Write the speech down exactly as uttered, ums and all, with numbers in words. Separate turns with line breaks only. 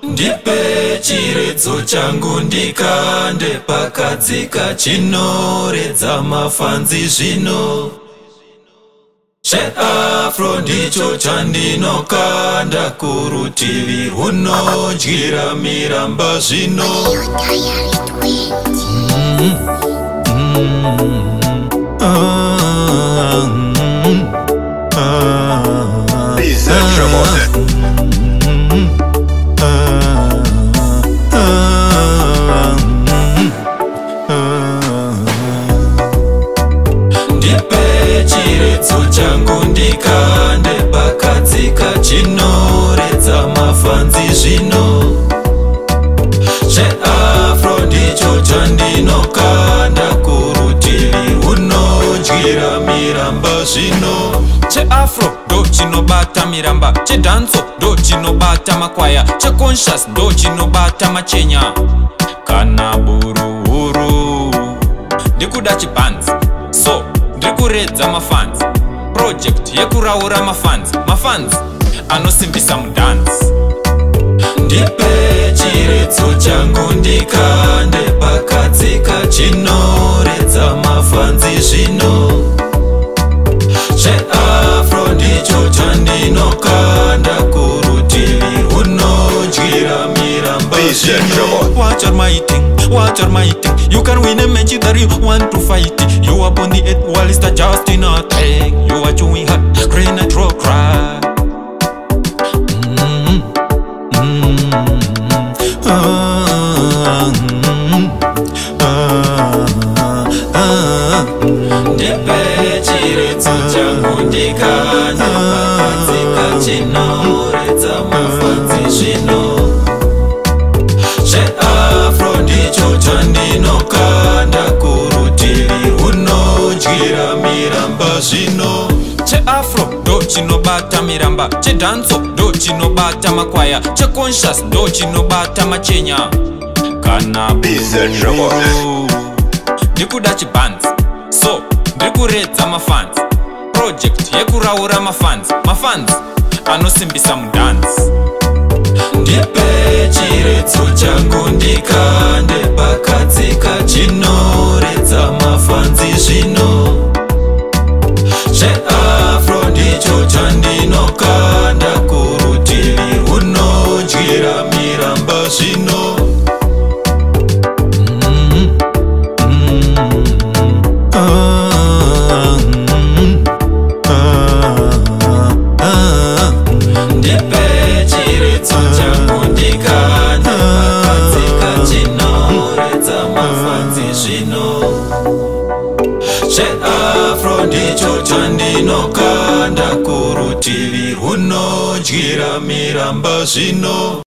Ndipe chiredzo changu ndikande pakadzika chinoredza mafanzi zvino. Cheafro ndicho chandinokanda kurutivi runodyira miramba zvino. Ndipe chiredzo changu ndikande pakadzika chinoredza mafanzi zvino. Cheafro ndicho chandinokanda kurutivi runodyira miramba zvino.
Cheafro ndo chinobata miramba, chedanzo ndo chinobata makwaya, checonscious ndo chinobata machenya kana buruhuru. Ndikuda chibanzi so ndikuredza mafans, project yekuraura mafans, mafans anosimbisa mudansi.
Ndipe chiredzo changu ndikande pakadzika chinoredza mafanzi zvino. Cheafro ndicho chandinokanda kurutivi runodyira miramba zvino.
Watch out my thing, watch out my thing. You can win a match that you want to fight it. You up on the eighth wall, it's just in a thing. You are chewing hot, grenade rock cry.
Ndipe chiredzo changu ndikande pakadzika chinoredza mafanzi zvino. Cheafro ndicho chandinokanda kurutivi runodyira miramba zvino.
Cheafro ndo chinobata miramba, chedanzo ndo chinobata makwaya, checonscious ndo chinobata machenya kana buruhuru. Ndikuda chibanzi so ndikuredza mafans, project yekuraura mafans, mafans anosimbisa mudansi.
Ndipe chiredzo changu ndikande pakadzika chinoredza mafanzi zvino. Cheafro ndicho chandinokanda kurutivi runodyira miramba zvino. Ndipe chiredzo changu ndikande pakadzika chinoredza mafanzi zvino. Cheafro ndicho chandinokanda kurutivi runodyira miramba zvino.